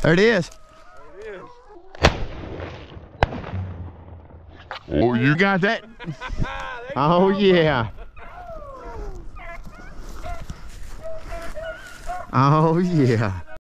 There it is. There it is. Oh, you got that? Oh, yeah. Oh, yeah.